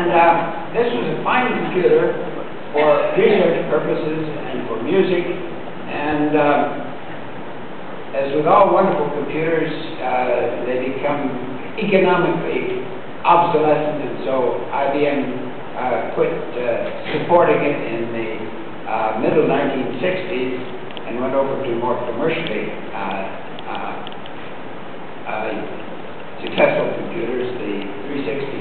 And this was a fine computer for research purposes and for music. And as with all wonderful computers, they become economically obsolescent, and so IBM quit supporting it in the middle 1960s and went over to more commercially successful computers, the 360